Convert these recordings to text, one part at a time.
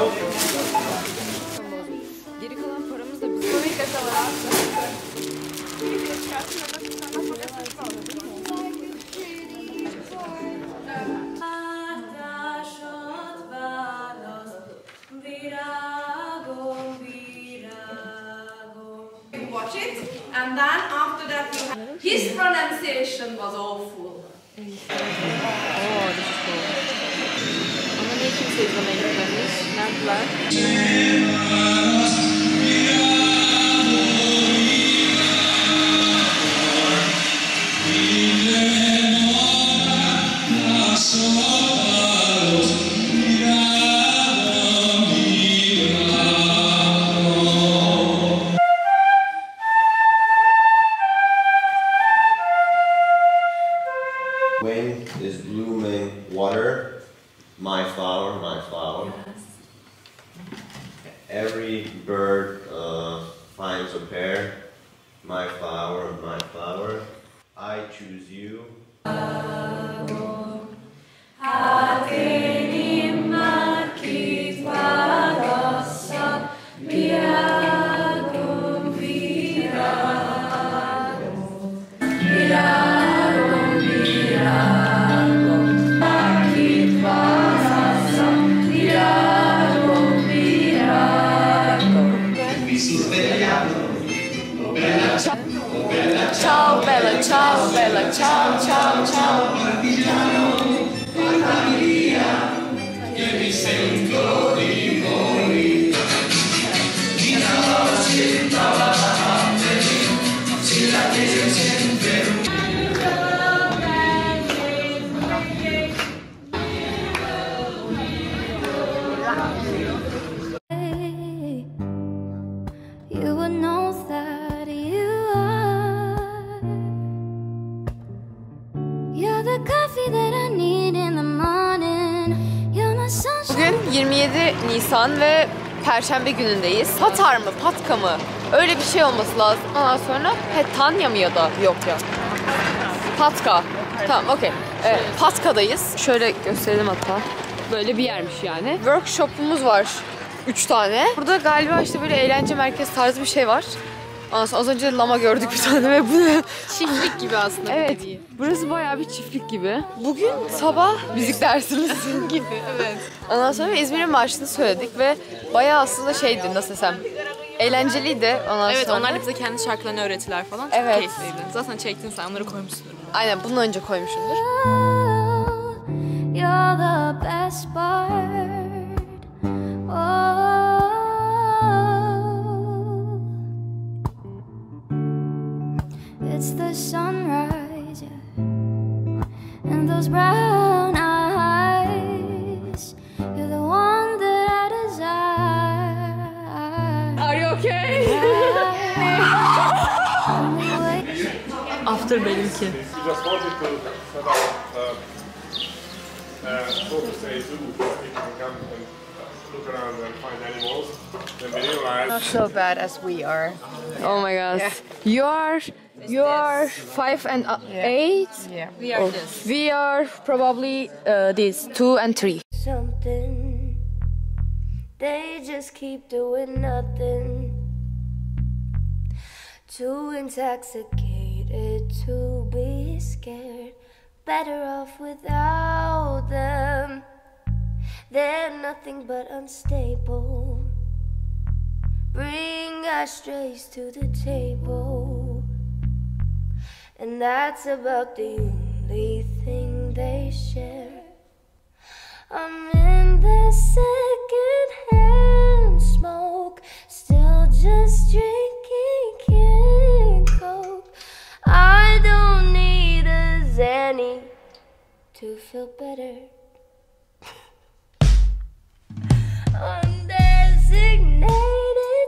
Geri kalan paramız da bizim. Watch it, and then after that you have... His pronunciation was awful. Oh, this is cool. Ama niye kimse izlemeye gitmemiş? Neredeler? Wind is blooming water, my flower, my flower. Yes. Every bird finds a pair, my flower, my flower. I choose you. Ciao bella, ciao bella, ciao ciao ciao. You would know that you are. You're the coffee that I need in the morning. You're my sunshine. Bugün 27 Nisan ve Perşembe günündeyiz. Patar mı, Patka mı? Öyle bir şey olması lazım. Ondan sonra Tanya mı ya da yok ya. Patka. Tamam, okey. Patka'dayız. Şöyle gösterelim hatta. Böyle bir yermiş yani. Workshop'umuz var. 3 tane. Burada galiba işte böyle eğlence merkezi tarzı bir şey var. Az önce lama gördük bir tane ve bu çiftlik gibi aslında. Evet. Burası bayağı bir çiftlik gibi. Bugün sabah müzik dersimiz gibi. Evet. Ondan sonra İzmir'in marşını söyledik ve bayağı aslında şeydi, nasıl desem, eğlenceliydi. Evet, onlar da bize kendi şarkılarını öğrettiler falan. Çok keyifliydi. Zaten çektin sen, onları koymuşsundur. Aynen, bundan önce koymuşumdur. You're the best part. Oh, it's the sunrise, yeah, and those brown eyes. You're the one that I desire. Are you okay? After benimki. We just wanted to set up focus a zoo where people can come and look around and find animals. Then we realized Not so bad as we are. Oh my god. Yeah. You are 5 and 8. Yeah. We are this. We are probably this 2 and 3. Something, they just keep doing nothing. Too intoxicated to be scared. Better off without them. They're nothing but unstable. Bring ashtrays to the table, and that's about the only thing they share. I'm in the second-hand smoke, still just drinking King Coke. I don't need a Xanny to feel better. Undesignated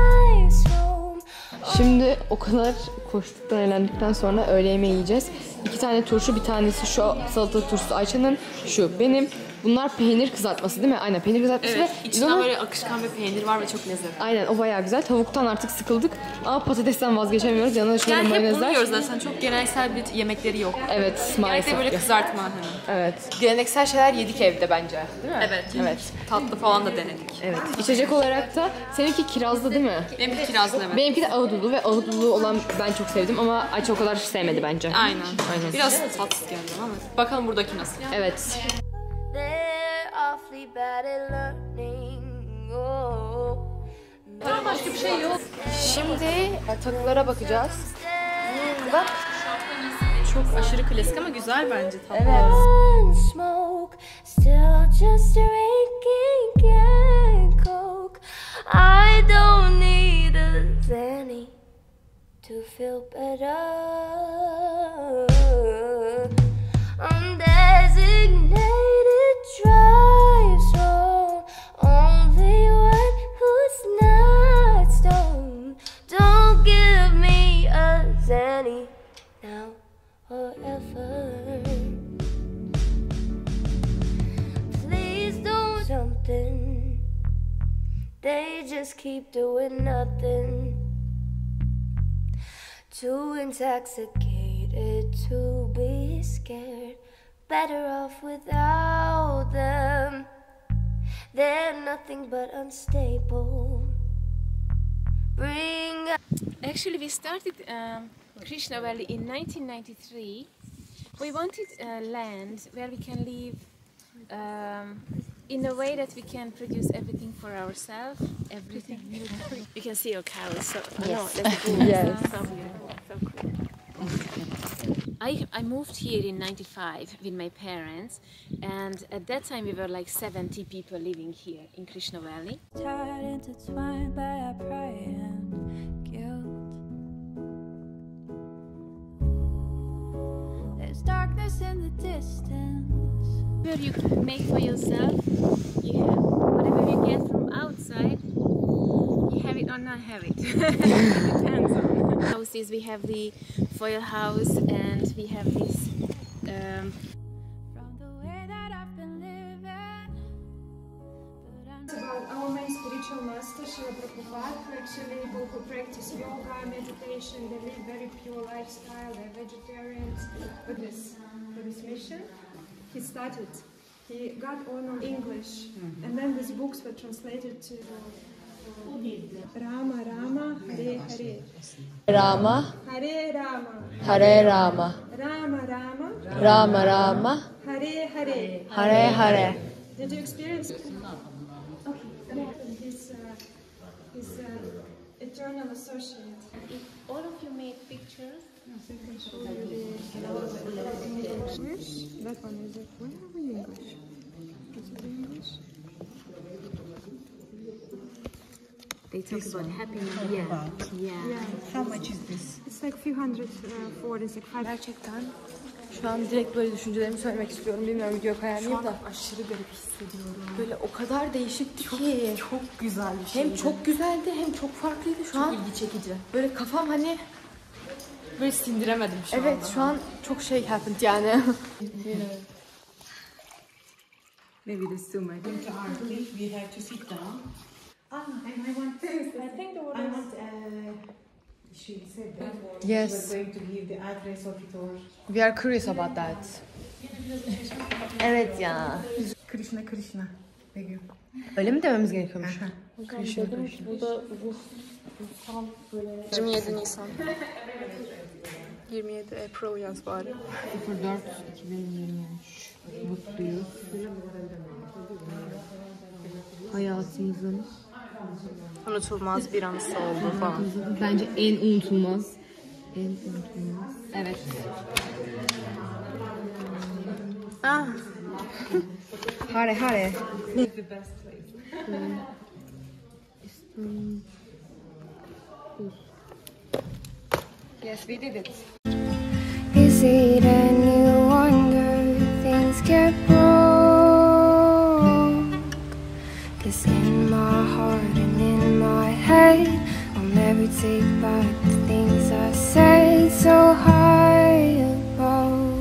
drives home. Şimdi o kadar koştuktan, eğlendikten sonra öğle yemeği yiyeceğiz. 2 tane turşu, bir tanesi şu salatalık turşusu Ayça'nın, şu benim. Bunlar peynir kızartması değil mi? Aynen peynir kızartması Evet, ve içinde böyle akışkan bir peynir var ve çok lezzetli. aynen o bayağı güzel. Tavuktan artık sıkıldık ama patatesten vazgeçemiyoruz. Yanına şöyle Yani hep bunu mayonezler. yiyoruz zaten. Çok geleneksel bir yemekleri yok. Evet maalesef. Genellikle böyle kızartma hani. Evet. Geleneksel şeyler yedik evde bence. Değil mi? Evet. Evet. Tatlı falan da denedik. Evet. İçecek olarak da seninki kirazlı değil mi? Benimki kirazlı evet. Benimki de ahududulu ve ahududulu olan ben çok sevdim ama Ayça o kadar sevmedi bence. Aynen. Aynen. Biraz tatsız geldi ama. Bakalım buradaki nasıl. Evet. They're awfully bad at learning. Oh. Başka bir şey yok. Şimdi takılara bakacağız. Bak. Çok aşırı klasik ama güzel bence. Tatlı. Evet. And smoke, still just a drinking and coke. I don't need a Xanny to feel better. Undesignated drive zone, only one who's not stoned. Don't give me a Xanny now or ever. Please don't something. They just keep doing nothing. Too intoxicated to be scared. Better off without them. They're nothing but unstable. Bring Actually, we started Krishna Valley in 1993. We wanted land where we can live in a way that we can produce everything for ourselves. Everything. You can see your cows. So, yes. No, that's cool. Yes. So beautiful. So cool. I moved here in 95 with my parents, and at that time we were like 70 people living here in Krishna Valley. tied, intertwined by our pride and guilt. There's darkness in the distance. Whatever you make for yourself, you have. Whatever you get from outside, you have it or not have it. It depends on. Houses, we have the foil house, and we have this. From the way that I've been living, but I'm About our main spiritual master, Srila Prabhupada, actually people who practice yoga, meditation, they live very pure lifestyle, they're vegetarians. For this mission, he started. He got honor English, and then these books were translated to Rama Rama Hare Hare. Rama, Hare Rama. Hare Rama, Rama Rama. Rama Rama, Hare Hare. Hare Hare. Did you experience? Okay. His eternal associate. All of you made pictures. That one is it. Where are we English? Is it English? They talk about happiness. Yeah. How much is this? It's like few hundred for it's like five. Gerçekten şu an direkt böyle düşüncelerimi söylemek istiyorum. Bilmiyorum video koyar mıyım da. Aşırı garip hissediyorum. Böyle o kadar değişikti ki. Çok güzel bir şey. Hem çok güzeldi hem çok farklıydı şu an. ilgi çekici. Böyle kafam hani Böyle sindiremedim şu anda. evet şu an çok şey happened yani. Maybe there's too much. To Arctic, we have to sit down. And I want she said that Yes. she was going to give the address of it or We are curious about that. Evet ya. Krishna Krishna. Begüm. Öyle mi dememiz gerekiyormuş? Burada ruhsal böyle 27 Nisan. 27 April yaz bari. 04-2023 mutluyuz. Hayatımızın Unutulmaz bir anısı oldu falan. bence en unutulmaz. Evet. Ah. Hare hare. Yes, we did it. Is it and you wonder things get broke? 'Cause in my heart and in my head, I'll never take back the things I said so high above.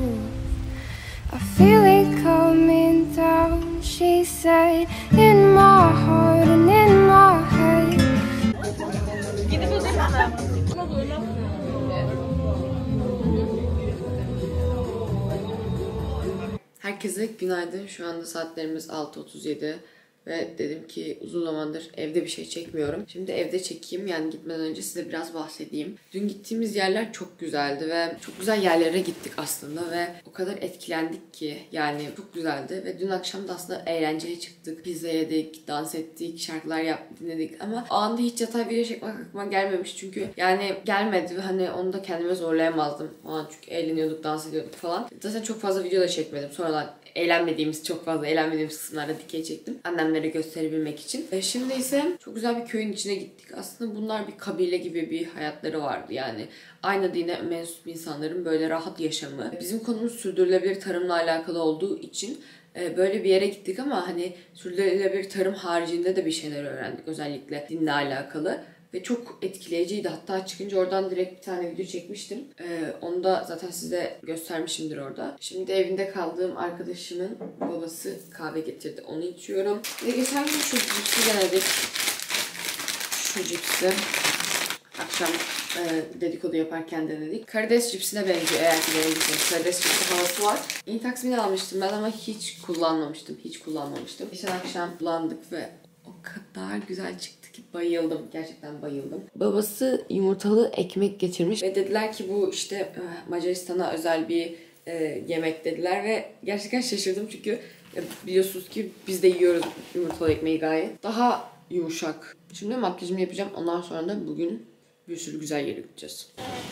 Herkese günaydın. Şu anda saatlerimiz 6:37 ve dedim ki uzun zamandır evde bir şey çekmiyorum. Şimdi evde çekeyim, yani gitmeden önce size biraz bahsedeyim. Dün gittiğimiz yerler çok güzeldi ve çok güzel yerlere gittik aslında ve o kadar etkilendik ki yani çok güzeldi ve dün akşam da aslında eğlenceye çıktık. Pizza yedik, dans ettik, şarkılar dinledik ama o anda hiç yatay video çekmek aklıma gelmemiş çünkü yani gelmedi ve hani onu da kendime zorlayamazdım o an çünkü eğleniyorduk, dans ediyorduk falan. Zaten çok fazla video da çekmedim. Sonradan çok fazla eğlenmediğimiz kısımlarda dikey çektim. Annemlere gösterebilmek için. Şimdi ise çok güzel bir köyün içine gittik. Aslında bunlar bir kabile gibi bir hayatları vardı. Yani aynı dine mensup insanların böyle rahat yaşamı. Bizim konumuz sürdürülebilir tarımla alakalı olduğu için böyle bir yere gittik ama hani sürdürülebilir tarım haricinde de bir şeyler öğrendik. Özellikle dinle alakalı. Ve çok etkileyiciydi. Hatta çıkınca oradan direkt bir tane video çekmiştim. Onu da zaten size göstermişimdir orada. Şimdi evinde kaldığım arkadaşımın babası kahve getirdi. Onu içiyorum. Ve geçen gün şu cipsi denedik. Şu cipsi. Akşam dedikodu yaparken denedik. Karides cipsine benziyor eğer ki denediyseniz. Karides cipsi havası var. Intax'ini almıştım ben ama hiç kullanmamıştım. Geçen akşam kullandık ve o kadar güzel çıktı ki bayıldım. Gerçekten bayıldım. Babası yumurtalı ekmek getirmiş ve dediler ki bu işte Macaristan'a özel bir yemek dediler ve gerçekten şaşırdım çünkü biliyorsunuz ki biz de yiyoruz yumurtalı ekmeği gayet. Daha yumuşak. Şimdi makyajımı yapacağım. Ondan sonra da bugün bir sürü güzel yere gideceğiz.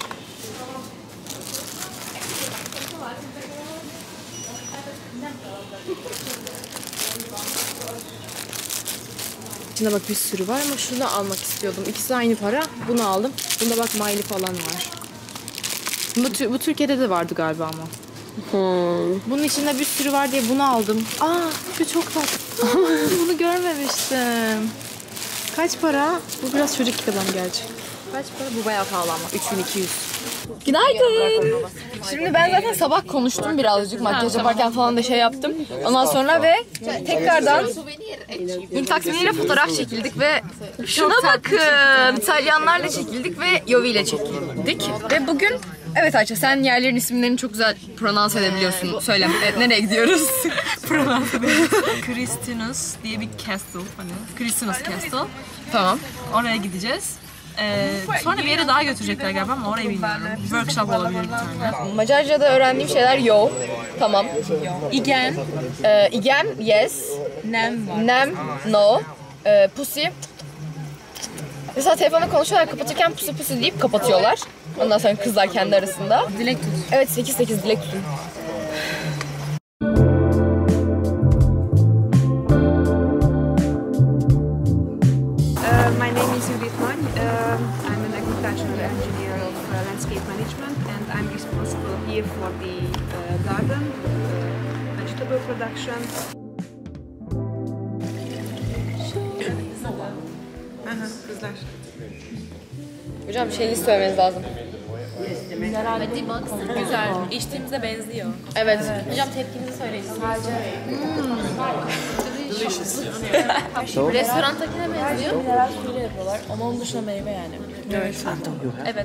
İçinde bak bir sürü var ama şunu almak istiyordum. İkisi aynı para. Bunu aldım. Bunda bak Miley falan var. Bu Türkiye'de de vardı galiba ama. Bunun içinde bir sürü var diye bunu aldım. Şu çok tatlı. Bunu görmemiştim. Kaç para? Bu biraz çocuk adam gerçi. Kaç para? Bu bayağı pahalı ama. 3200. Günaydın. Şimdi ben zaten sabah konuştum birazcık. Makyaj yaparken falan da şey yaptım. Ondan sonra ve tekrardan Intax'ini ile fotoğraf çekildik ve şuna bakın. İtalyanlarla çekildik ve Yovi ile çekildik. Ve bugün evet Ayça sen yerlerin isimlerini çok güzel prononce edebiliyorsun. Söyle. Nereye gidiyoruz? Prononce edebiliyorsun. Christinus diye bir castle. Hani Christinus Castle. Tamam. Oraya gideceğiz. Sonra bir yere daha götürecekler galiba ama orayı bilmiyorum. Workshop olabilir bir tane. Macarca'da öğrendiğim şeyler yo. Tamam. Igen. Igen, yes. Nem var. Nem, no. Pussy. Mesela telefonda konuşuyorlar, kapatırken pussy pussy deyip kapatıyorlar. Ondan sonra kızlar kendi arasında. Dilek tut. Evet 8-8 dilek tutun. My name is Judith Mann. I'm an agricultural engineer of landscape management and I'm responsible here for the garden, vegetable production. Kızlar. Hocam bir şey söylemeniz lazım. Hadi bak güzel. İçtiğimize benziyor. Evet. Hocam tepkinizi söyleyin. Sadece. Restorantakine benziyor. Mineral suyla yapıyorlar ama onun dışında meyve yani. Evet. Evet.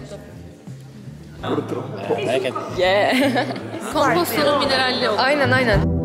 Yeah. Kompostunun mineralli oldu. Aynen.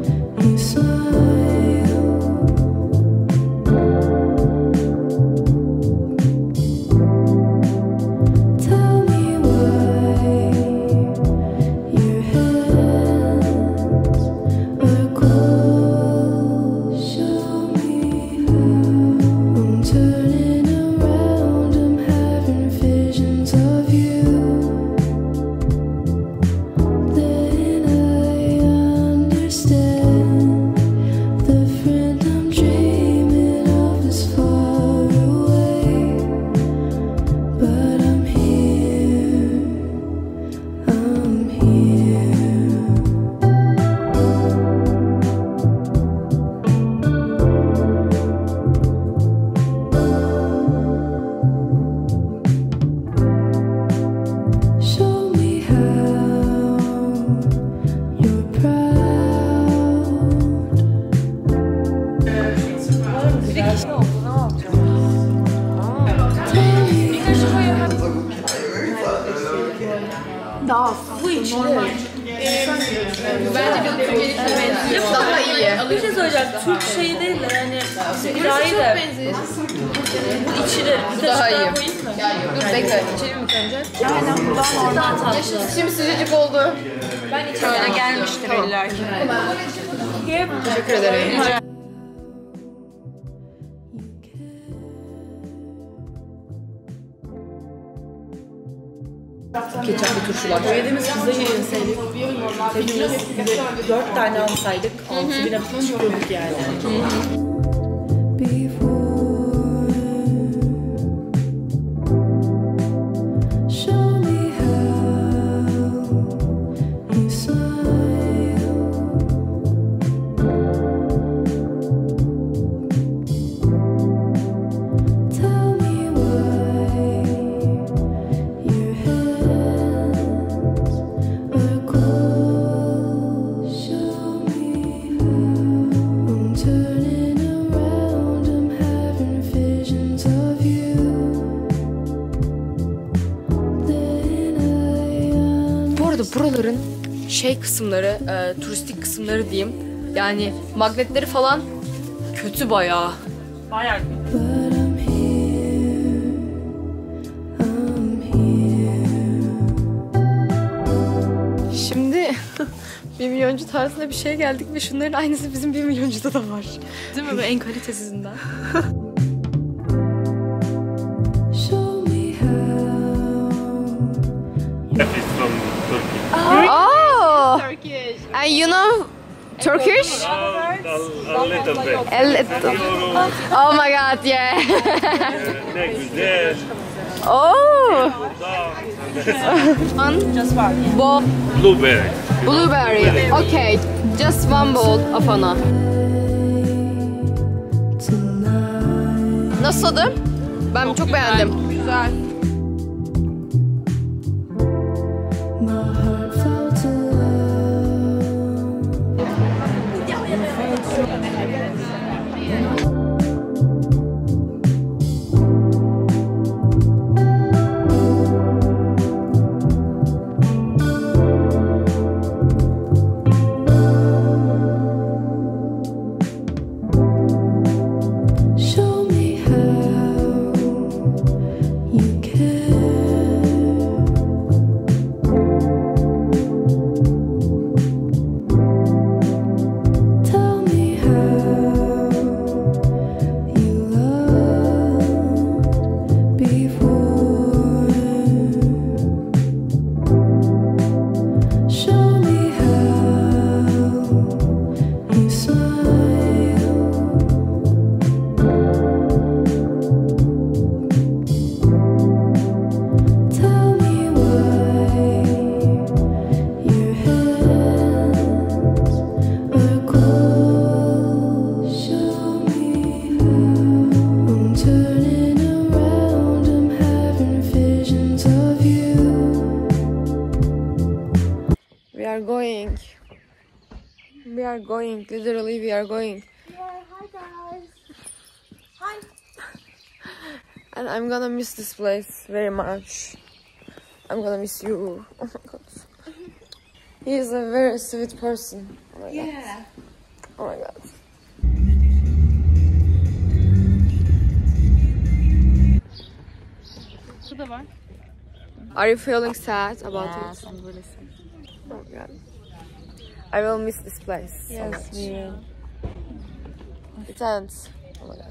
Su içinde. Bence bir Türkiye'ye daha iyi. Bir şey söyleyeceğim. Türk şeyi değil de yani burası çok benziyor. Bu içilir. Bu daha iyi. Dur bekle. İçelim mi sence? Aynen buradan daha tatlı. Şimdi sıcacık oldu. Ben şöyle gelmiştir illa ki. Teşekkür ederim. Ketçaplı turşular. Yediğimiz pizzayı yeseydik, hepimiz 4 tane alsaydık 6.000'e çıkıyorduk yani. Buraların şey kısımları, turistik kısımları diyeyim. Yani magnetleri falan kötü bayağı. Bayağı. Şimdi 1 milyoncu tarzında bir şeye geldik ve şunların aynısı bizim 1 milyoncuda da var. Değil mi? Bu en kalitesizinden. Oh! And you know Turkish? A little bit. A little. Oh my god, yeah. Ne güzel. Oh! Blueberry. Blueberry. Okay, just one bowl of Ana. Nasıl tadı? Ben çok beğendim. Güzel. We are going, literally we are going. Yeah, hi guys. Hi. And I'm gonna miss this place very much. I'm gonna miss you. Oh my god. He is a very sweet person. Oh my god. Oh my god. Şurada var. Are you feeling sad about it? I'm really sad. Oh my god. I will miss this place. Yes, so we will. It ends. Oh my god.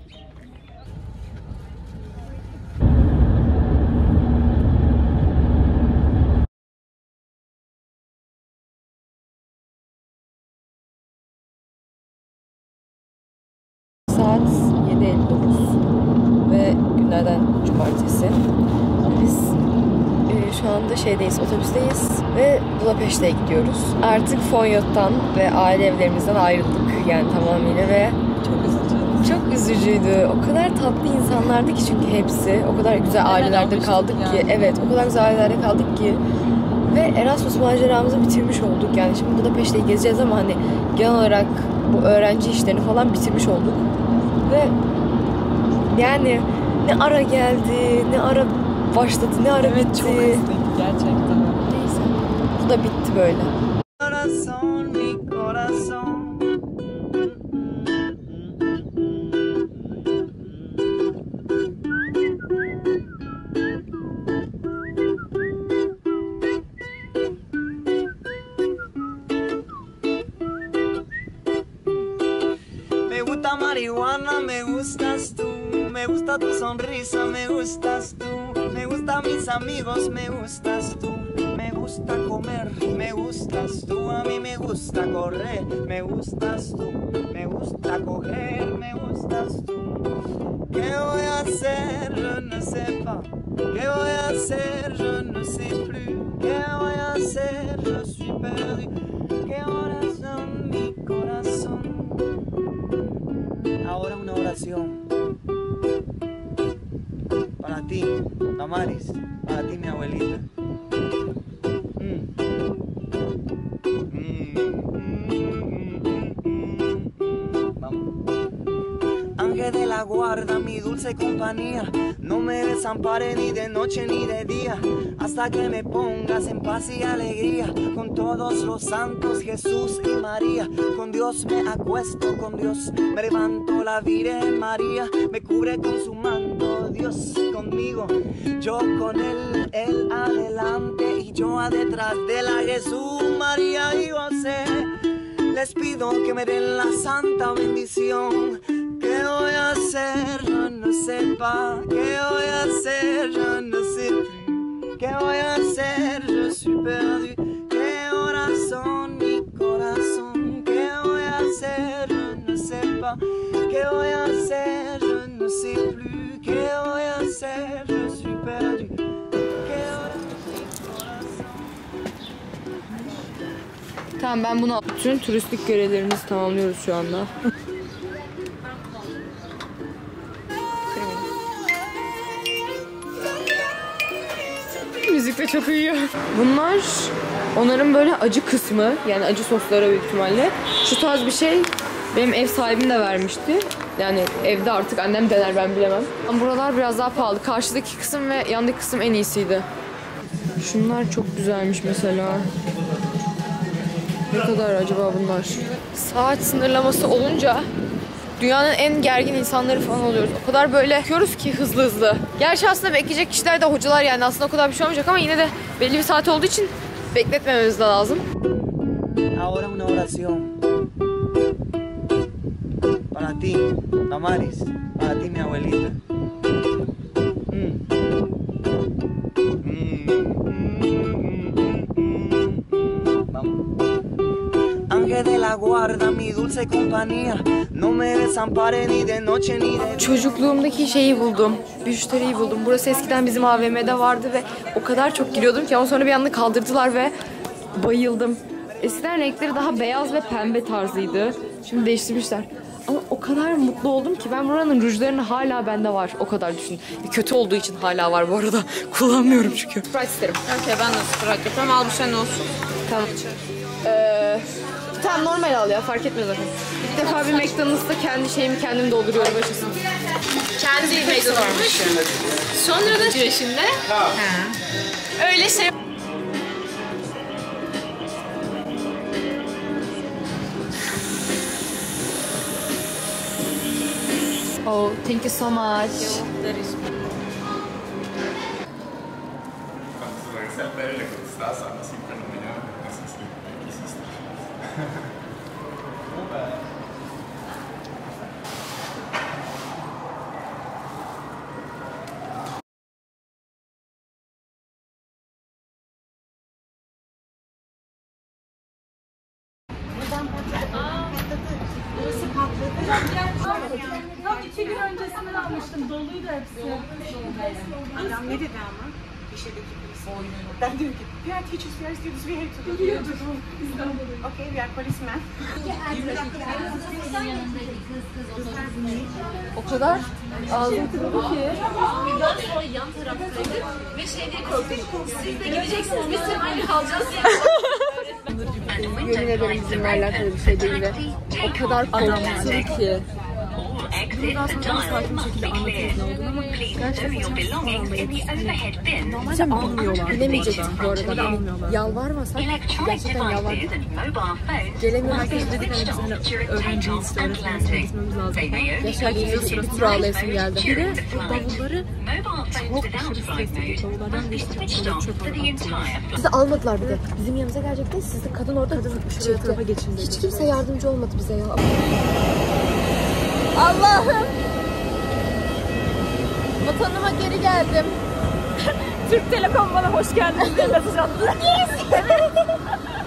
Saat 7:59 ve günlerden cumartesi. Biz şu anda şeydeyiz, otobüsteyiz ve Budapeşte'ye gidiyoruz. Artık Fonyot'tan ve aile evlerimizden ayrıldık yani tamamıyla ve çok üzücüydü. O kadar tatlı insanlardı ki çünkü hepsi. O kadar güzel ailelerde kaldık ki. Evet, o kadar güzel ailelerde kaldık ki. Ve Erasmus maceramızı bitirmiş olduk. Yani şimdi Budapeşte'yi gezeceğiz ama hani genel olarak bu öğrenci işlerini falan bitirmiş olduk. Ve yani ne ara geldi, ne ara başladı, ne ara bitti. Çok hızlıydı gerçekten. Neyse. Bu da bitti böyle. corazón, mi corazón. Me gusta marihuana, me gustas tú. Me gusta tu sonrisa, me gustas tú. Me gustan mis amigos, me gustas tú. Me gusta comer, me gustas tú. A mí me gusta correr, me gustas tú. Me gusta coger, me gustas tú. ¿Qué voy a hacer? Je ne sais pas. ¿Qué voy a hacer? Je ne sais plus. ¿Qué voy a hacer? Je suis perdu. ¿Qué corazón, mi corazón? Ahora una oración. Para ti, Damaris. Para ti, mi abuelita. Ángel de la guarda, mi dulce compañía, no me desampare ni de noche ni de día, hasta que me pongas en paz y alegría, con todos los santos, Jesús y María. Con Dios me acuesto, con Dios me levanto, la Virgen María me cubre con su manto. Dios conmigo, yo con él adelante y yo detrás de la Jesús, María y José. Les pido que me den la santa bendición. ¿Qué voy a hacer? Je ne sais pas. ¿Qué voy a hacer? Je ne sais plus. ¿Qué voy a hacer? Je suis perdu. ¿Qué corazón, mi corazón? ¿Qué voy a hacer? Je ne sais pas. ¿Qué voy a hacer? Je ne sais plus. ¿Qué voy a hacer? Je suis perdu. Tamam, ben bunu bütün turistik görevlerimizi tamamlıyoruz şu anda. Müzik de çok uyuyor. Bunlar onların böyle acı kısmı, yani acı sosları büyük ihtimalle. Şu tarz bir şey benim ev sahibim de vermişti. Yani evde artık annem dener, ben bilemem. Ama buralar biraz daha pahalı. Karşıdaki kısım ve yandaki kısım en iyisiydi. Şunlar çok güzelmiş mesela. Ne kadar acaba bunlar? Saat sınırlaması olunca dünyanın en gergin insanları falan oluyoruz. O kadar böyle bakıyoruz ki hızlı hızlı. Gerçi aslında bekleyecek kişiler de hocalar, yani aslında o kadar bir şey olmayacak ama yine de belli bir saat olduğu için bekletmememiz de lazım. Ahora una oración. Para ti, Damaris. Para ti, mi abuelita. Ángel de la guarda, mi dulce compañía, no me desampare ni de noche ni de. Çocukluğumdaki şeyi buldum. Müşteriyi buldum. Burası eskiden bizim AVM'de vardı ve o kadar çok giriyordum ki ama sonra bir anda kaldırdılar ve bayıldım. Eskiden renkleri daha beyaz ve pembe tarzıydı. Şimdi değiştirmişler. Ama o kadar mutlu oldum ki ben buranın rujlarını hala bende var. O kadar düşün. Kötü olduğu için hala var bu arada. Kullanmıyorum çünkü. Sprite isterim. Okey, ben de Sprite yapıyorum. Al bir şey ne olsun. Tamam. Tamam, normal al ya, fark etmez zaten. İlk defa bir McDonald's'ta kendi şeyimi kendim dolduruyorum başlasın. Kendi McDonald's. Sonra da güreşinde. Öyle şey. Oh, thank you so much. Tam 2 gün öncesinden almıştım. Doluydu hepsi. Adam ne dedi ama? Gişedeki polis. Ben dedim ki, we are teachers, we are students, we have to do. Okay, we are policemen. O kadar ağzım kırıldı ki. Daha sonra yan taraftaydı ve şeyleri korktuk. Siz de gideceksiniz, biz seninle kalacağız diye. Yemin ederim bizimle alakalı bir şey değil de o kadar korktum ki. Bunu daha sonra sakin bir şekilde anlatırız ne olduğunu ama gerçekten saçma falan böyle. Normalde almıyorlar. Bilemeyeceksin bu arada almıyorlar. Yalvarmasak gerçekten yalvardık. Gelemiyor herkes dedik hani biz hani öğrenciyiz işte öğretmenimize gitmemiz lazım. Yaşar geliyor sırası bir ağlayasım geldi. Bir de bavulları çok aşırı stresli. Bavullardan geçtik. Çöp attılar. Bizi almadılar bir de. Bizim yanımıza gelecekti. Siz de kadın orada Şuraya tarafa geçin dedi. Hiç kimse yardımcı olmadı bize ya. Allah'ım. Vatanıma geri geldim. Türk Telekom bana hoş geldiniz diye mesaj attı.